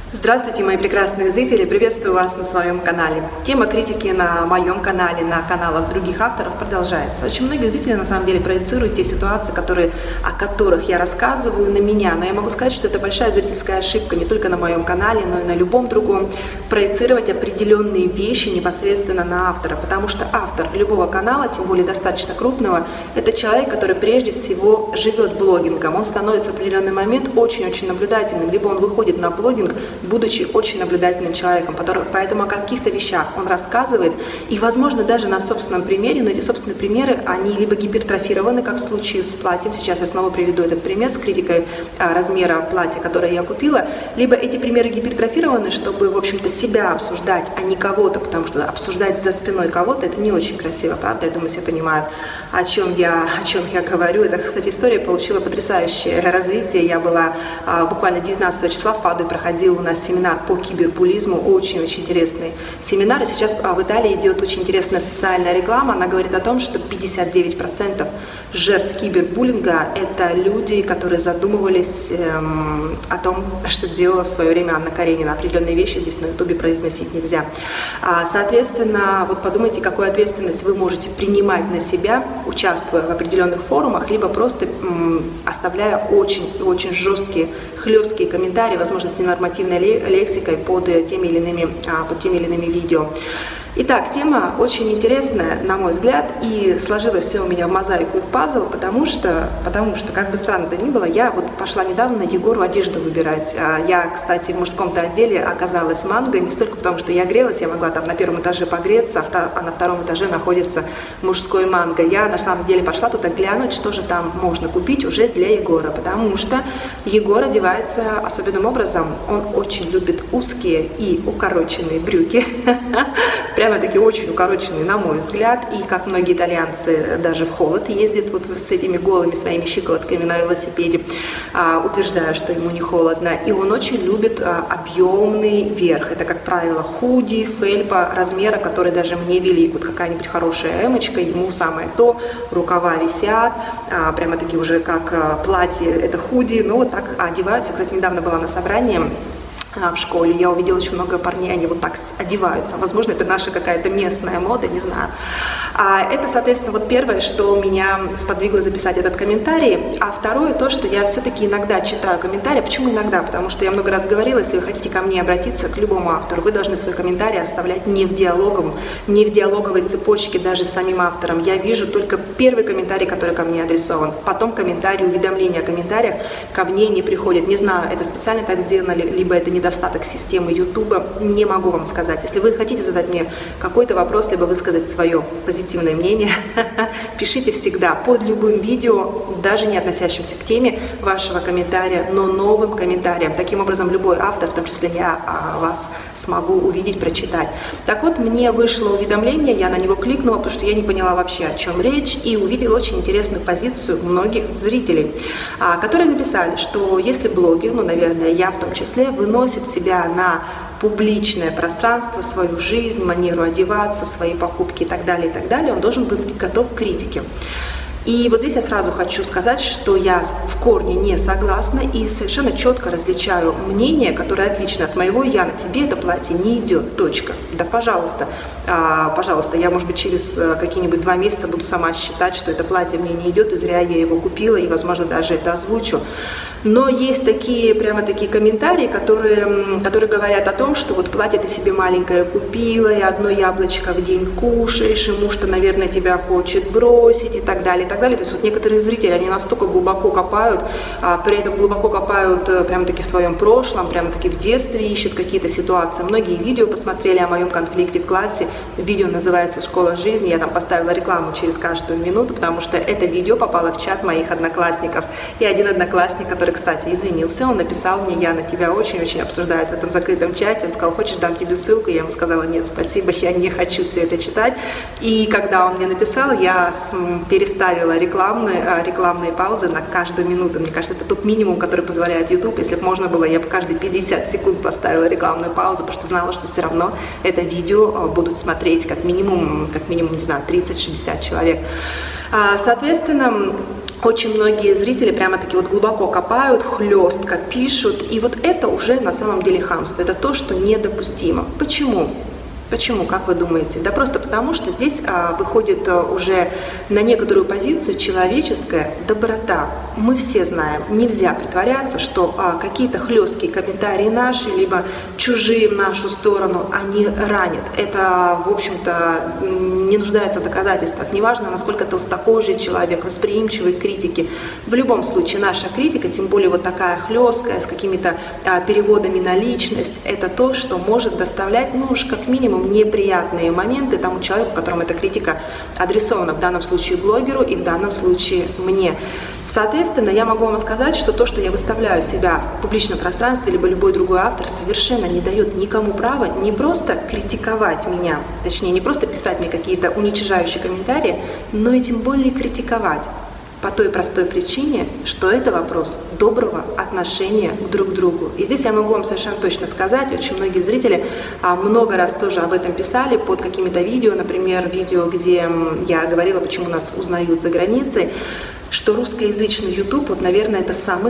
Здравствуйте, мои прекрасные зрители! Приветствую вас на своем канале. Тема критики на моем канале, на каналах других авторов продолжается. Очень многие зрители на самом деле проецируют те ситуации, о которых я рассказываю, на меня. Но я могу сказать, что это большая зрительская ошибка не только на моем канале, но и на любом другом. Проецировать определенные вещи непосредственно на автора. Потому что автор любого канала, тем более достаточно крупного, это человек, который прежде всего живет блогингом. Он становится в определенный момент очень-очень наблюдательным. Либо он выходит на блогинг, будучи очень наблюдательным человеком, поэтому о каких-то вещах он рассказывает, и, возможно, даже на собственном примере, но эти собственные примеры, они либо гипертрофированы, как в случае с платьем, сейчас я снова приведу этот пример с критикой размера платья, которое я купила, либо эти примеры гипертрофированы, чтобы, в общем-то, себя обсуждать, а не кого-то, потому что обсуждать за спиной кого-то, это не очень красиво, правда? Я думаю, все понимают, о чем я говорю. Эта, кстати, история получила потрясающее развитие. Я была буквально 19 числа в Падуе, проходила у нас семинар по кибербуллизму, очень-очень интересный семинар. И сейчас в Италии идет очень интересная социальная реклама. Она говорит о том, что 59% жертв кибербуллинга – это люди, которые задумывались о том, что сделала в свое время Анна Каренина. Определенные вещи здесь на ютубе произносить нельзя. Соответственно, вот подумайте, какую ответственность вы можете принимать на себя, участвуя в определенных форумах, либо просто оставляя очень жесткие, хлесткие комментарии, возможно, с ненормативной лексикой под теми или иными видео. Итак, тема очень интересная, на мой взгляд, и сложилось все у меня в мозаику и в пазл, потому что, как бы странно это ни было, я вот пошла недавно Егору одежду выбирать. Я, кстати, в мужском-то отделе оказалась манго, не столько потому, что я грелась, я могла там на первом этаже погреться, а на втором этаже находится мужской манго. Я на самом деле пошла туда глянуть, что же там можно купить уже для Егора, потому что Егор одевается особенным образом, он очень любит узкие и укороченные брюки, прямо-таки очень укороченный, на мой взгляд, и как многие итальянцы даже в холод ездят вот с этими голыми своими щиколотками на велосипеде, утверждая, что ему не холодно. И он очень любит объемный верх. Это, как правило, худи, фельпа размера, который даже мне велик. Вот какая-нибудь хорошая эмочка, ему самое то, рукава висят, прямо-таки уже как платье, это худи, но вот так одеваются. Кстати, недавно была на собрании в школе, я увидела очень много парней, они вот так одеваются. Возможно, это наша какая-то местная мода, не знаю. Это, соответственно, вот первое, что меня сподвигло записать этот комментарий. А второе, то, что я все-таки иногда читаю комментарии. Почему иногда? Потому что я много раз говорила, если вы хотите ко мне обратиться, к любому автору, вы должны свой комментарий оставлять не в диалоговой цепочке даже с самим автором. Я вижу только первый комментарий, который ко мне адресован. Потом комментарии, уведомления о комментариях ко мне не приходят. Не знаю, это специально так сделано, либо это недостаток системы YouTube, не могу вам сказать. Если вы хотите задать мне какой-то вопрос, либо высказать свое позитивное мнение, пишите всегда под любым видео, даже не относящимся к теме вашего комментария, но новым комментарием. Таким образом, любой автор, в том числе я, вас смогу увидеть, прочитать. Так вот, мне вышло уведомление, я на него кликнула, потому что я не поняла вообще, о чем речь, и увидела очень интересную позицию многих зрителей, которые написали, что если блогер, ну, наверное, я в том числе, выносит себя на публичное пространство, свою жизнь, манеру одеваться, свои покупки и так далее, он должен быть готов к критике. И вот здесь я сразу хочу сказать, что я в корне не согласна и совершенно четко различаю мнение, которое отлично от моего. Яна, тебе это платье не идет, точка. Да, пожалуйста, я, может быть, через какие-нибудь 2 месяца буду сама считать, что это платье мне не идет, и зря я его купила, и, возможно, даже это озвучу. Но есть прямо такие комментарии, которые говорят о том, что вот платье ты себе маленькое купила, и одно яблочко в день кушаешь, и муж-то, наверное, тебя хочет бросить, и так далее, и так далее. То есть вот некоторые зрители, они настолько глубоко копают, при этом глубоко копают прямо-таки в твоем прошлом, прямо-таки в детстве ищут какие-то ситуации. Многие видео посмотрели о моем конфликте в классе. Видео называется «Школа жизни». Я там поставила рекламу через каждую минуту, потому что это видео попало в чат моих одноклассников. И один одноклассник, который, кстати, извинился, он написал мне: Яна, тебя очень-очень обсуждают в этом закрытом чате. Он сказал: хочешь, дам тебе ссылку? Я ему сказала: нет, спасибо, я не хочу все это читать. И когда он мне написал, я переставила рекламные паузы на каждую минуту. Мне кажется, это тот минимум, который позволяет YouTube. Если бы можно было, я бы каждые 50 секунд поставила рекламную паузу, потому что знала, что все равно это видео будут смотреть как минимум, не знаю, 30-60 человек. Соответственно, очень многие зрители прямо-таки вот глубоко копают, хлестко пишут, и вот это уже на самом деле хамство, это то, что недопустимо. Почему? Почему, как вы думаете? Да просто потому, что здесь выходит уже на некоторую позицию человеческая доброта. Мы все знаем, нельзя притворяться, что какие-то хлесткие комментарии наши, либо чужие в нашу сторону, они ранят. Это, в общем-то, не нуждается в доказательствах. Неважно, насколько толстокожий человек, восприимчивый к критике. В любом случае, наша критика, тем более вот такая хлесткая, с какими-то переводами на личность, это то, что может доставлять, ну уж как минимум, неприятные моменты тому человеку, которому эта критика адресована, в данном случае блогеру и в данном случае мне. Соответственно, я могу вам сказать, что то, что я выставляю себя в публичном пространстве, либо любой другой автор, совершенно не дает никому права не просто критиковать меня, точнее, не просто писать мне какие-то уничижающие комментарии, но и тем более критиковать. По той простой причине, что это вопрос доброго отношения друг к другу. И здесь я могу вам совершенно точно сказать, очень многие зрители много раз тоже об этом писали под какими-то видео, например, видео, где я говорила, почему нас узнают за границей, что русскоязычный YouTube, вот, наверное, это самый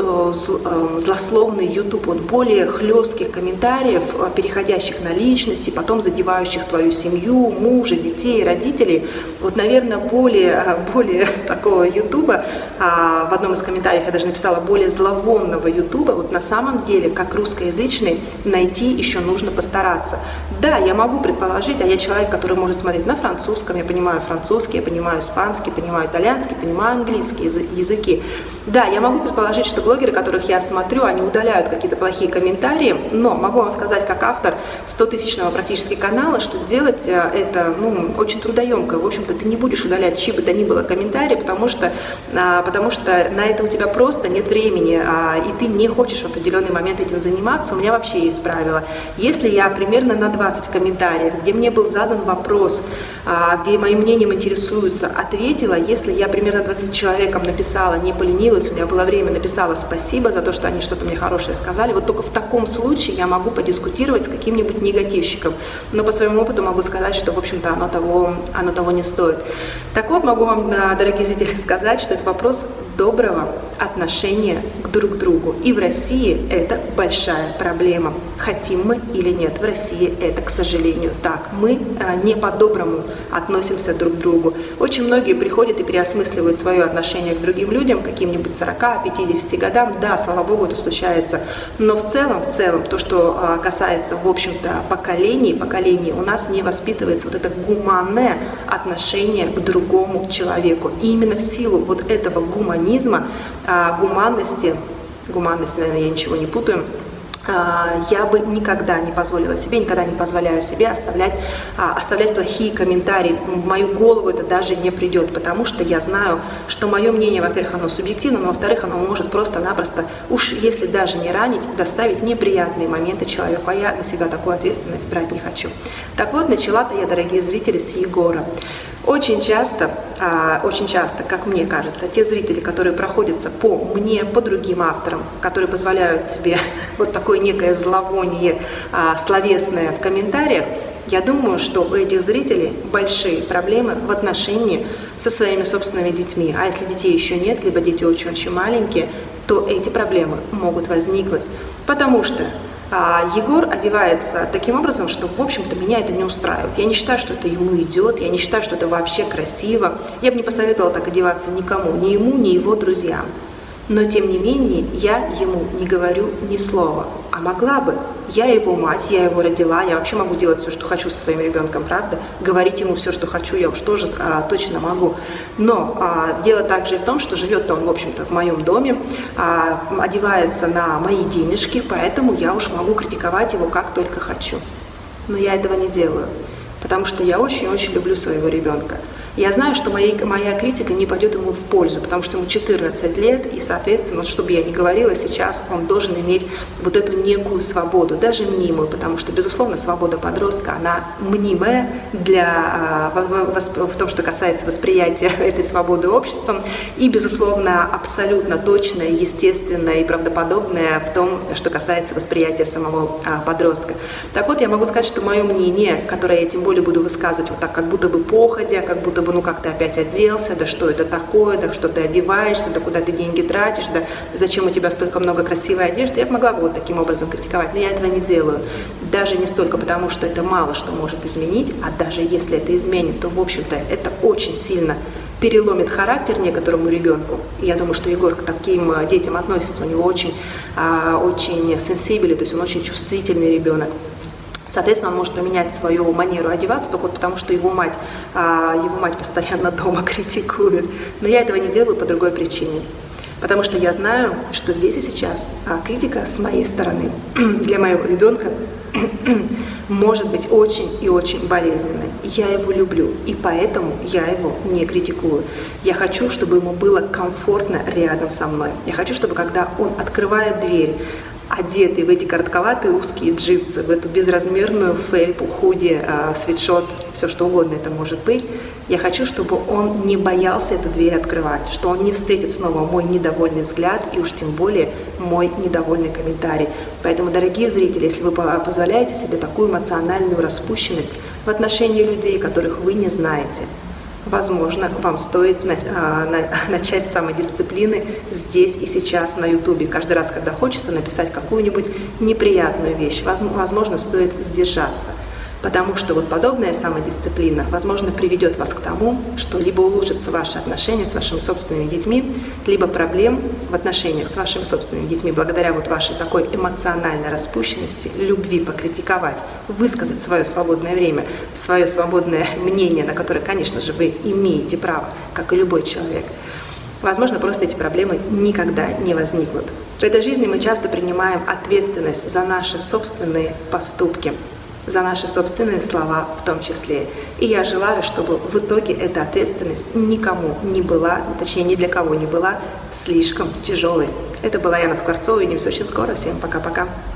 злословный YouTube, вот, более хлестких комментариев, переходящих на личности, потом задевающих твою семью, мужа, детей, родителей. Вот, наверное, более такого YouTube, в одном из комментариев я даже написала, более зловонного YouTube, вот на самом деле, как русскоязычный, найти еще нужно постараться. Да, я могу предположить, а я человек, который может смотреть на французском, я понимаю французский, я понимаю испанский, понимаю итальянский, понимаю английские языки. Да, я могу предположить, что блогеры, которых я смотрю, они удаляют какие-то плохие комментарии, но могу вам сказать, как автор 100-тысячного практически канала, что сделать это очень трудоемко. В общем-то, ты не будешь удалять чьи бы то ни было комментарии, потому что на это у тебя просто нет времени, и ты не хочешь в определенный момент этим заниматься. У меня вообще есть правило. Если я примерно на 20 комментариев, где мне был задан вопрос, где моим мнением интересуются, ответила, если я примерно 20 человекам написала, не поленилась, у меня было время, написала спасибо за то, что они что-то мне хорошее сказали, вот только в таком случае я могу подискутировать с каким-нибудь негативщиком. Но по своему опыту могу сказать, что, в общем-то, оно того не стоит. Так вот, могу вам, дорогие зрители, сказать, что это вопрос доброго отношения друг к другу. И в России это большая проблема. Хотим мы или нет, в России это, к сожалению, так. Мы не по-доброму относимся друг к другу. Очень многие приходят и переосмысливают свое отношение к другим людям, каким-нибудь 40-50 годам. Да, слава богу, это случается. Но в целом, то, что касается, в общем-то, поколений, у нас не воспитывается вот это гуманное отношение к другому человеку. И именно в силу вот этого гуманизма, гуманности, наверное, я ничего не путаю, я бы никогда не позволила себе, никогда не позволяю себе оставлять плохие комментарии. В мою голову это даже не придет, потому что я знаю, что мое мнение, во-первых, оно субъективно, но, во-вторых, оно может просто-напросто, уж если даже не ранить, доставить неприятные моменты человеку, а я на себя такую ответственность брать не хочу. Так вот, начала-то я, дорогие зрители, с Егора. Очень часто, как мне кажется, те зрители, которые проходятся по мне, по другим авторам, которые позволяют себе вот такое некое зловоние словесное в комментариях, я думаю, что у этих зрителей большие проблемы в отношении со своими собственными детьми. А если детей еще нет, либо дети очень-очень маленькие, то эти проблемы могут возникнуть. Потому что Егор одевается таким образом, что, в общем-то, меня это не устраивает. Я не считаю, что это ему идет, я не считаю, что это вообще красиво. Я бы не посоветовала так одеваться никому, ни ему, ни его друзьям. Но, тем не менее, я ему не говорю ни слова. А могла бы. Я его мать, я его родила, я вообще могу делать все, что хочу со своим ребенком, правда? Говорить ему все, что хочу, я уж тоже точно могу. Но дело также и в том, что живет он, в общем-то, в моем доме, одевается на мои денежки, поэтому я уж могу критиковать его как только хочу. Но я этого не делаю, потому что я очень-очень люблю своего ребенка. Я знаю, что моя критика не пойдет ему в пользу, потому что ему 14 лет, и, соответственно, что бы я ни говорила сейчас, он должен иметь вот эту некую свободу, даже мнимую, потому что, безусловно, свобода подростка, она мнимая в том, что касается восприятия этой свободы обществом, и, безусловно, абсолютно точная, естественная и правдоподобная в том, что касается восприятия самого подростка. Так вот, я могу сказать, что мое мнение, которое я тем более буду высказывать вот так, как будто бы походя, как будто бы, ну, как ты опять оделся, да что это такое, да что ты одеваешься, да куда ты деньги тратишь, да зачем у тебя столько много красивой одежды, я бы могла бы вот таким образом критиковать, но я этого не делаю. Даже не столько потому, что это мало что может изменить, а даже если это изменит, то, в общем-то, это очень сильно переломит характер некоторому ребенку. Я думаю, что Егор к таким детям относится, у него очень сенсибельный, то есть он очень чувствительный ребенок. Соответственно, он может поменять свою манеру одеваться только потому, что его мать постоянно дома критикует. Но я этого не делаю по другой причине. Потому что я знаю, что здесь и сейчас критика с моей стороны для моего ребенка может быть очень и очень болезненной. Я его люблю, и поэтому я его не критикую. Я хочу, чтобы ему было комфортно рядом со мной. Я хочу, чтобы когда он открывает дверь, одетый в эти коротковатые узкие джинсы, в эту безразмерную фельпу, худи, свитшот, все что угодно это может быть, я хочу, чтобы он не боялся эту дверь открывать, что он не встретит снова мой недовольный взгляд и уж тем более мой недовольный комментарий. Поэтому, дорогие зрители, если вы позволяете себе такую эмоциональную распущенность в отношении людей, которых вы не знаете, возможно, вам стоит начать с самодисциплины здесь и сейчас на YouTube. Каждый раз, когда хочется написать какую-нибудь неприятную вещь, возможно, стоит сдержаться. Потому что вот подобная самодисциплина, возможно, приведет вас к тому, что либо улучшатся ваши отношения с вашими собственными детьми, либо проблем в отношениях с вашими собственными детьми благодаря вот вашей такой эмоциональной распущенности, любви покритиковать, высказать свое свободное время, свое свободное мнение, на которое, конечно же, вы имеете право, как и любой человек. Возможно, просто эти проблемы никогда не возникнут. В этой жизни мы часто принимаем ответственность за наши собственные поступки, за наши собственные слова в том числе. И я желаю, чтобы в итоге эта ответственность никому не была, точнее, ни для кого не была слишком тяжелой. Это была Яна Скворцова. Увидимся очень скоро. Всем пока-пока.